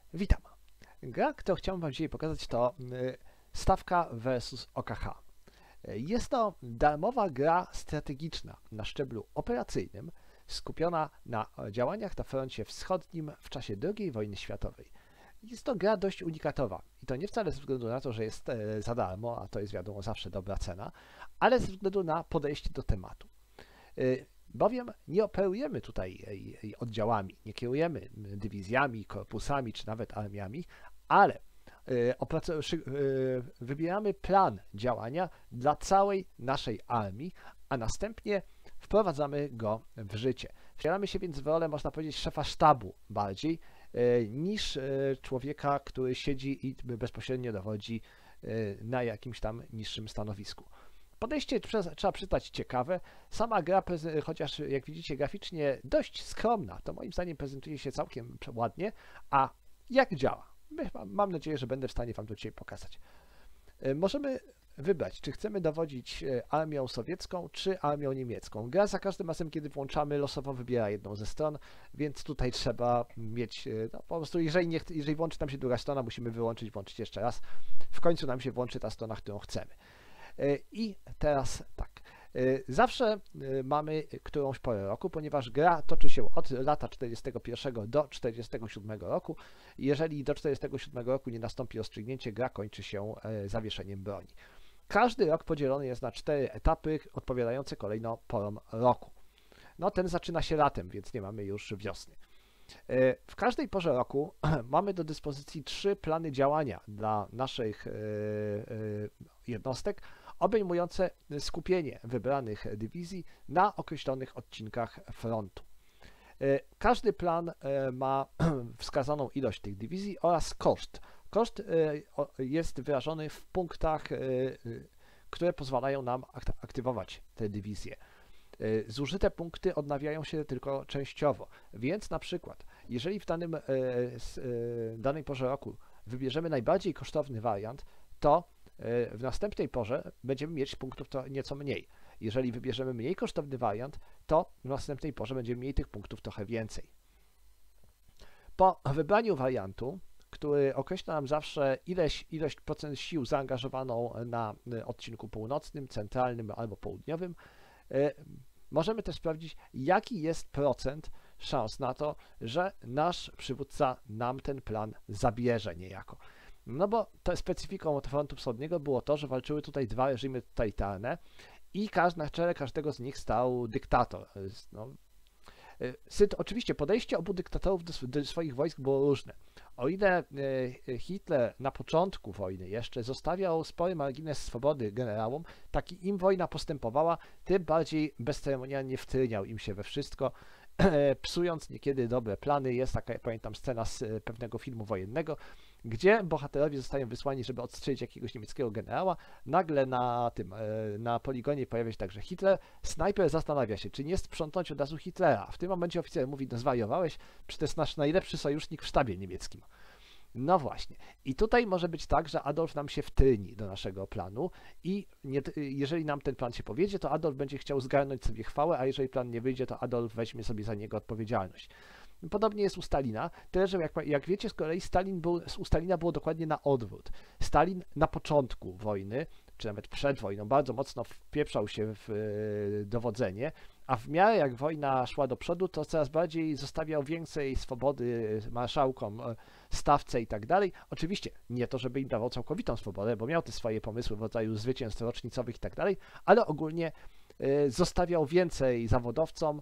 Witam. Gra, którą chciałbym Wam dzisiaj pokazać, to Stawka vs OKH. Jest to darmowa gra strategiczna na szczeblu operacyjnym, skupiona na działaniach na froncie wschodnim w czasie II wojny światowej. Jest to gra dość unikatowa i to nie wcale ze względu na to, że jest za darmo, a to jest wiadomo zawsze dobra cena, ale ze względu na podejście do tematu. Bowiem nie operujemy tutaj oddziałami, nie kierujemy dywizjami, korpusami czy nawet armiami, ale wybieramy plan działania dla całej naszej armii, a następnie wprowadzamy go w życie. Wcielamy się więc w rolę, można powiedzieć, szefa sztabu bardziej niż człowieka, który siedzi i bezpośrednio dowodzi na jakimś tam niższym stanowisku. Podejście trzeba przyznać ciekawe. Sama gra, chociaż jak widzicie graficznie dość skromna, to moim zdaniem prezentuje się całkiem ładnie, a jak działa? Mam nadzieję, że będę w stanie Wam to dzisiaj pokazać. Możemy wybrać, czy chcemy dowodzić armią sowiecką, czy armią niemiecką. Gra za każdym razem, kiedy włączamy, losowo wybiera jedną ze stron, więc tutaj trzeba mieć, no po prostu jeżeli włączy nam się druga strona, musimy włączyć jeszcze raz. W końcu nam się włączy ta strona, którą chcemy. I teraz tak, zawsze mamy którąś porę roku, ponieważ gra toczy się od lata 41 do 47 roku. Jeżeli do 47 roku nie nastąpi rozstrzygnięcie, gra kończy się zawieszeniem broni. Każdy rok podzielony jest na 4 etapy odpowiadające kolejno porom roku. No ten zaczyna się latem, więc nie mamy już wiosny. W każdej porze roku mamy do dyspozycji 3 plany działania dla naszych jednostek, obejmujące skupienie wybranych dywizji na określonych odcinkach frontu. Każdy plan ma wskazaną ilość tych dywizji oraz koszt. Koszt jest wyrażony w punktach, które pozwalają nam aktywować te dywizje. Zużyte punkty odnawiają się tylko częściowo, więc na przykład, jeżeli w danej porze roku wybierzemy najbardziej kosztowny wariant, to w następnej porze będziemy mieć punktów to nieco mniej. Jeżeli wybierzemy mniej kosztowny wariant, to w następnej porze będziemy mieli tych punktów trochę więcej. Po wybraniu wariantu, który określa nam zawsze ilość procent sił zaangażowaną na odcinku północnym, centralnym albo południowym, możemy też sprawdzić, jaki jest procent szans na to, że nasz przywódca nam ten plan zabierze niejako. No bo to specyfiką frontu wschodniego było to, że walczyły tutaj 2 reżimy totalitarne i na czele każdego z nich stał dyktator. No, oczywiście podejście obu dyktatorów do swoich wojsk było różne. O ile Hitler na początku wojny jeszcze zostawiał spory margines swobody generałom, tak im wojna postępowała, tym bardziej bezceremonialnie wtryniał im się we wszystko, psując niekiedy dobre plany. Jest taka, pamiętam, scena z pewnego filmu wojennego, gdzie bohaterowie zostają wysłani, żeby odstrzelić jakiegoś niemieckiego generała. Nagle na poligonie pojawia się także Hitler. Snajper zastanawia się, czy nie sprzątnąć od razu Hitlera. W tym momencie oficer mówi: no zwariowałeś, przecież to jest nasz najlepszy sojusznik w sztabie niemieckim. No właśnie. I tutaj może być tak, że Adolf nam się wtryni do naszego planu i jeżeli nam ten plan się powiedzie, to Adolf będzie chciał zgarnąć sobie chwałę, a jeżeli plan nie wyjdzie, to Adolf weźmie sobie za niego odpowiedzialność. Podobnie jest u Stalina, tyle że jak wiecie, z kolei u Stalina było dokładnie na odwrót. Stalin na początku wojny, czy nawet przed wojną, bardzo mocno wpieprzał się w dowodzenie, a w miarę jak wojna szła do przodu, to coraz bardziej zostawiał więcej swobody marszałkom, stawce i tak dalej. Oczywiście nie to, żeby im dawał całkowitą swobodę, bo miał te swoje pomysły w rodzaju zwycięstw rocznicowych i tak dalej, ale ogólnie zostawiał więcej zawodowcom,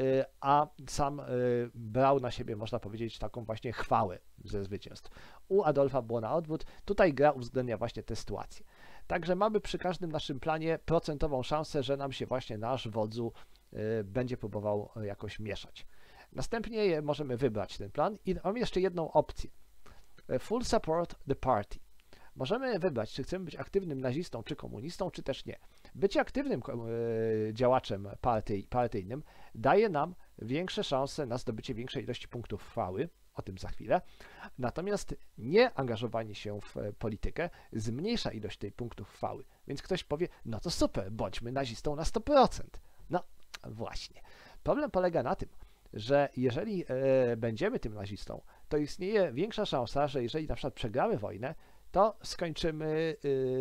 a sam brał na siebie, można powiedzieć, taką właśnie chwałę ze zwycięstw. U Adolfa było na odwrót. Tutaj gra uwzględnia właśnie tę sytuację. Także mamy przy każdym naszym planie procentową szansę, że nam się właśnie nasz wodzu będzie próbował jakoś mieszać. Następnie możemy wybrać ten plan i mamy jeszcze jedną opcję. Full support the party. Możemy wybrać, czy chcemy być aktywnym nazistą, czy komunistą, czy też nie. Bycie aktywnym działaczem partyjnym daje nam większe szanse na zdobycie większej ilości punktów chwały, o tym za chwilę. Natomiast nieangażowanie się w politykę zmniejsza ilość tej punktów chwały. Więc ktoś powie: no to super, bądźmy nazistą na 100%. No właśnie. Problem polega na tym, że jeżeli będziemy tym nazistą, to istnieje większa szansa, że jeżeli na przykład przegramy wojnę, to skończymy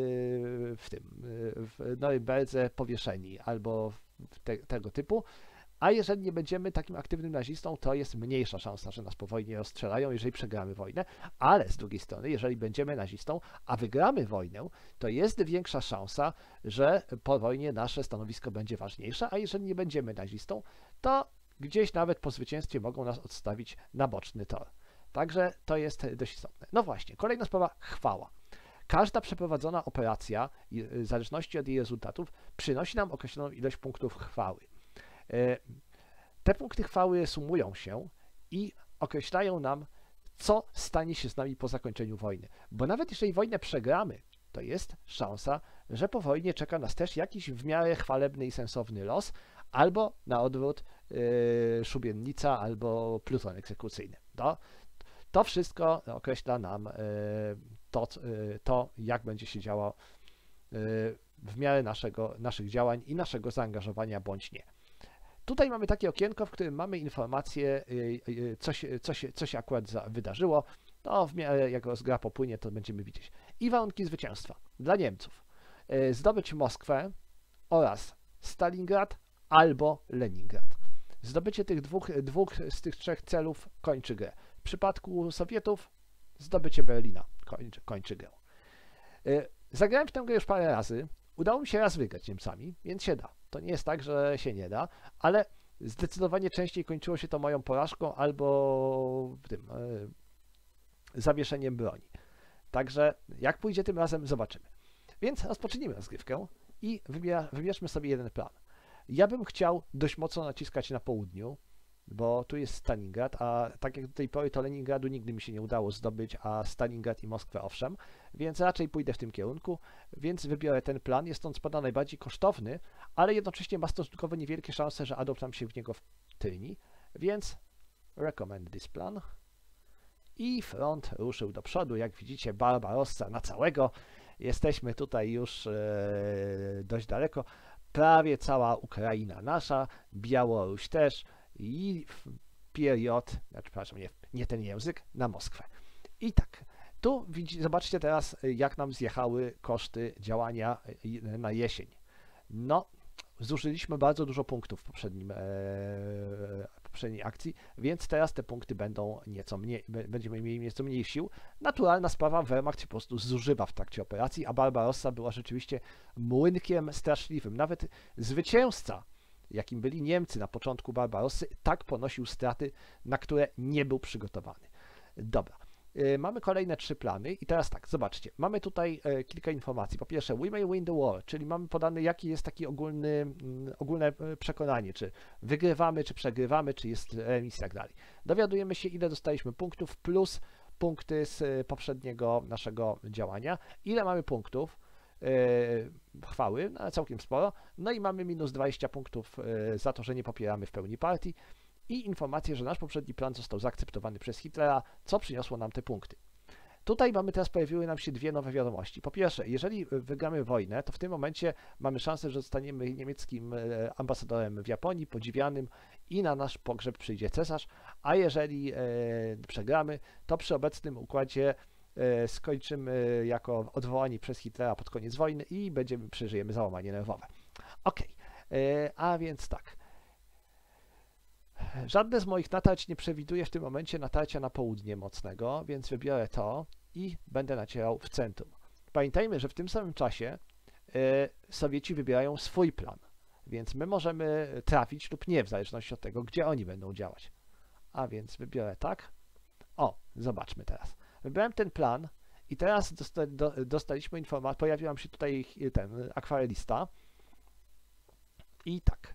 w Norymberdze powieszeni albo tego typu, a jeżeli nie będziemy takim aktywnym nazistą, to jest mniejsza szansa, że nas po wojnie rozstrzelają, jeżeli przegramy wojnę, ale z drugiej strony, jeżeli będziemy nazistą, a wygramy wojnę, to jest większa szansa, że po wojnie nasze stanowisko będzie ważniejsze, a jeżeli nie będziemy nazistą, to gdzieś nawet po zwycięstwie mogą nas odstawić na boczny tor. Także to jest dość istotne. No właśnie, kolejna sprawa, chwała. Każda przeprowadzona operacja, w zależności od jej rezultatów, przynosi nam określoną ilość punktów chwały. Te punkty chwały sumują się i określają nam, co stanie się z nami po zakończeniu wojny. Bo nawet jeżeli wojnę przegramy, to jest szansa, że po wojnie czeka nas też jakiś w miarę chwalebny i sensowny los, albo na odwrót szubiennica, albo pluton egzekucyjny. To wszystko określa nam to, jak będzie się działo w miarę naszych działań i naszego zaangażowania bądź nie. Tutaj mamy takie okienko, w którym mamy informację, co się akurat wydarzyło. To w miarę jak gra popłynie, to będziemy widzieć. I warunki zwycięstwa dla Niemców. Zdobyć Moskwę oraz Stalingrad albo Leningrad. Zdobycie tych dwóch z tych trzech celów kończy grę. W przypadku Sowietów zdobycie Berlina kończy grę. Zagrałem w tę grę już parę razy. Udało mi się raz wygrać Niemcami, więc się da. To nie jest tak, że się nie da, ale zdecydowanie częściej kończyło się to moją porażką albo zawieszeniem broni. Także jak pójdzie tym razem, zobaczymy. Więc rozpocznijmy rozgrywkę i wybierzmy sobie jeden plan. Ja bym chciał dość mocno naciskać na południu, bo tu jest Stalingrad, a tak jak do tej pory to Leningradu nigdy mi się nie udało zdobyć, a Stalingrad i Moskwę owszem, więc raczej pójdę w tym kierunku, więc wybiorę ten plan. Jest on spada najbardziej kosztowny, ale jednocześnie ma stosunkowo niewielkie szanse, że Adolf nam się w niego wtylni, więc recommend this plan. I front ruszył do przodu, jak widzicie Barbarossa na całego. Jesteśmy tutaj już dość daleko, prawie cała Ukraina nasza, Białoruś też, i period, przepraszam, nie ten język, na Moskwę. I tak, tu zobaczcie teraz, jak nam zjechały koszty działania na jesień. No, zużyliśmy bardzo dużo punktów w poprzedniej akcji, więc teraz te punkty będą nieco mniej, będziemy mieli nieco mniej sił. Naturalna sprawa, Wehrmacht się po prostu zużywa w trakcie operacji, a Barbarossa była rzeczywiście młynkiem straszliwym. Nawet zwycięzca, jakim byli Niemcy na początku Barbarossy, tak ponosił straty, na które nie był przygotowany. Dobra, mamy kolejne 3 plany i teraz tak, zobaczcie, mamy tutaj kilka informacji. Po pierwsze, we may win the war, czyli mamy podane, jakie jest takie ogólne przekonanie, czy wygrywamy, czy przegrywamy, czy jest remis i tak dalej. Dowiadujemy się, ile dostaliśmy punktów, plus punkty z poprzedniego naszego działania, ile mamy punktów, chwały, no, całkiem sporo, no i mamy minus 20 punktów za to, że nie popieramy w pełni partii i informację, że nasz poprzedni plan został zaakceptowany przez Hitlera, co przyniosło nam te punkty. Tutaj pojawiły nam się dwie nowe wiadomości. Po pierwsze, jeżeli wygramy wojnę, to w tym momencie mamy szansę, że zostaniemy niemieckim ambasadorem w Japonii, podziwianym i na nasz pogrzeb przyjdzie cesarz, a jeżeli przegramy, to przy obecnym układzie skończymy jako odwołani przez Hitlera pod koniec wojny i przeżyjemy załamanie nerwowe. Ok, a więc tak. Żadne z moich natarć nie przewiduje w tym momencie natarcia na południe mocnego, więc wybiorę to i będę nacierał w centrum. Pamiętajmy, że w tym samym czasie Sowieci wybierają swój plan, więc my możemy trafić lub nie, w zależności od tego, gdzie oni będą działać. A więc wybiorę tak. O, zobaczmy teraz. Wybrałem ten plan i teraz dostaliśmy informację, pojawił nam się tutaj ten akwarelista i tak.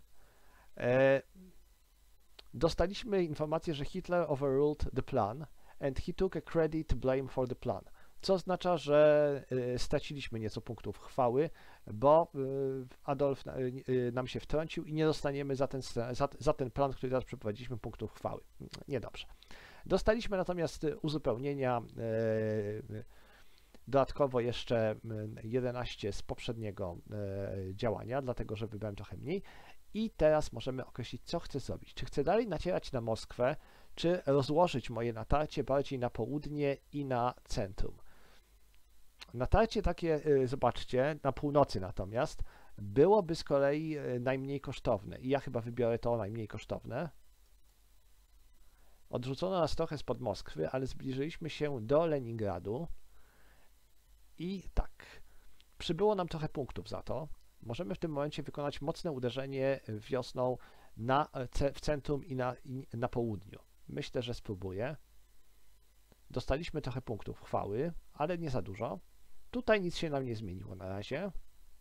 Dostaliśmy informację, że Hitler overruled the plan and he took a credit blame for the plan, co oznacza, że straciliśmy nieco punktów chwały, bo Adolf nam się wtrącił i nie dostaniemy za ten plan, który teraz przeprowadziliśmy, punktów chwały. Niedobrze. Dostaliśmy natomiast uzupełnienia, dodatkowo jeszcze 11 z poprzedniego działania, dlatego że wybrałem trochę mniej. I teraz możemy określić, co chcę zrobić. Czy chcę dalej nacierać na Moskwę, czy rozłożyć moje natarcie bardziej na południe i na centrum. Natarcie takie, zobaczcie, na północy natomiast, byłoby z kolei najmniej kosztowne i ja chyba wybiorę to najmniej kosztowne. Odrzucono nas trochę spod Moskwy, ale zbliżyliśmy się do Leningradu i tak, przybyło nam trochę punktów za to. Możemy w tym momencie wykonać mocne uderzenie wiosną w centrum i na południu. Myślę, że spróbuję. Dostaliśmy trochę punktów chwały, ale nie za dużo. Tutaj nic się nam nie zmieniło na razie,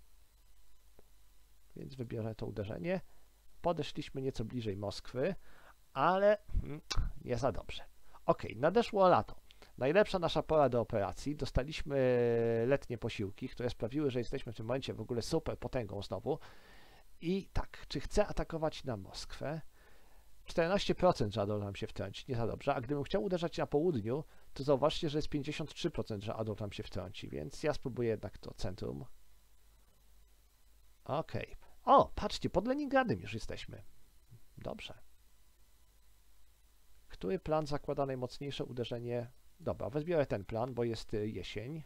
więc wybiorę to uderzenie. Podeszliśmy nieco bliżej Moskwy, ale nie za dobrze. Ok, nadeszło lato. Najlepsza nasza pora do operacji. Dostaliśmy letnie posiłki, które sprawiły, że jesteśmy w tym momencie w ogóle super potęgą znowu. I tak, czy chcę atakować na Moskwę? 14% że Adolf nam się wtrąci, nie za dobrze. A gdybym chciał uderzać na południu, to zauważcie, że jest 53%, że Adolf nam się wtrąci, więc ja spróbuję jednak to centrum. Ok. O, patrzcie, pod Leningradem już jesteśmy. Dobrze. Który plan zakłada najmocniejsze uderzenie? Dobra, wezbiorę ten plan, bo jest jesień.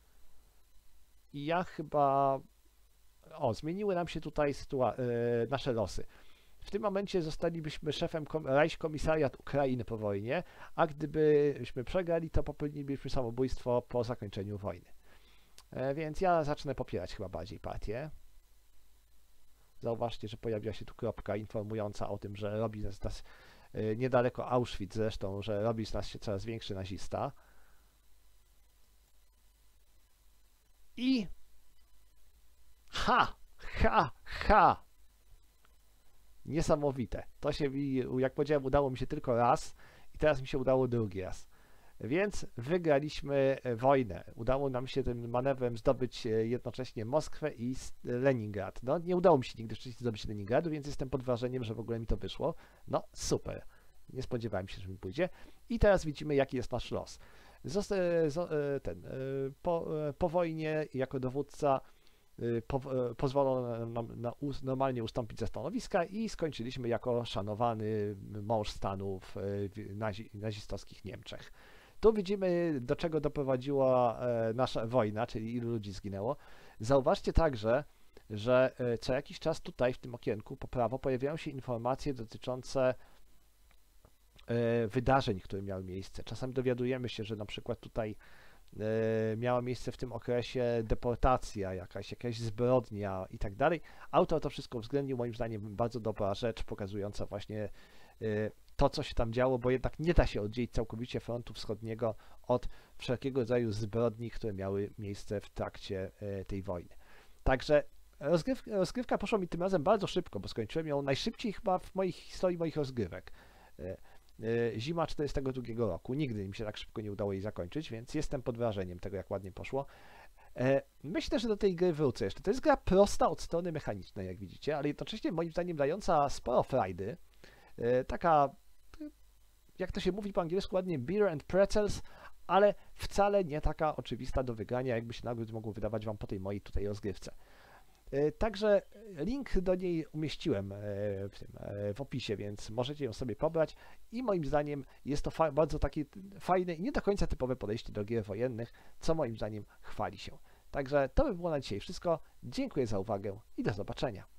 I ja chyba... O, zmieniły nam się tutaj nasze losy. W tym momencie zostalibyśmy szefem Reichskomisariat Ukrainy po wojnie, a gdybyśmy przegrali, to popełnilibyśmy samobójstwo po zakończeniu wojny. Więc ja zacznę popierać chyba bardziej partię. Zauważcie, że pojawiła się tu kropka informująca o tym, że robi z nas niedaleko Auschwitz zresztą, że robi z nas się coraz większy nazista. I ha! Niesamowite. To się, jak powiedziałem, udało mi się tylko raz i teraz mi się udało drugi raz. Więc wygraliśmy wojnę. Udało nam się tym manewrem zdobyć jednocześnie Moskwę i Leningrad. No, nie udało mi się nigdy wcześniej zdobyć Leningradu, więc jestem pod wrażeniem, że w ogóle mi to wyszło. No, super. Nie spodziewałem się, że mi pójdzie. I teraz widzimy, jaki jest nasz los. Po wojnie jako dowódca pozwolono nam normalnie ustąpić ze stanowiska i skończyliśmy jako szanowany mąż stanu w nazistowskich Niemczech. Tu widzimy, do czego doprowadziła nasza wojna, czyli ilu ludzi zginęło. Zauważcie także, że co jakiś czas tutaj w tym okienku po prawo pojawiają się informacje dotyczące wydarzeń, które miały miejsce. Czasami dowiadujemy się, że na przykład tutaj miała miejsce w tym okresie deportacja, jakaś zbrodnia i tak dalej. Autor to wszystko uwzględnił, moim zdaniem bardzo dobra rzecz, pokazująca właśnie to, co się tam działo, bo jednak nie da się oddzielić całkowicie frontu wschodniego od wszelkiego rodzaju zbrodni, które miały miejsce w trakcie tej wojny. Także rozgrywka poszła mi tym razem bardzo szybko, bo skończyłem ją najszybciej chyba w mojej historii moich rozgrywek. Zima 42 roku. Nigdy mi się tak szybko nie udało jej zakończyć, więc jestem pod wrażeniem tego, jak ładnie poszło. Myślę, że do tej gry wrócę jeszcze. To jest gra prosta od strony mechanicznej, jak widzicie, ale jednocześnie moim zdaniem dająca sporo frajdy. Taka, jak to się mówi po angielsku ładnie, beer and pretzels, ale wcale nie taka oczywista do wygrania, jakby się nagród mogło wydawać wam po tej mojej tutaj rozgrywce. Także link do niej umieściłem w opisie, więc możecie ją sobie pobrać i moim zdaniem jest to bardzo takie fajne i nie do końca typowe podejście do gier wojennych, co moim zdaniem chwali się. Także to by było na dzisiaj wszystko. Dziękuję za uwagę i do zobaczenia.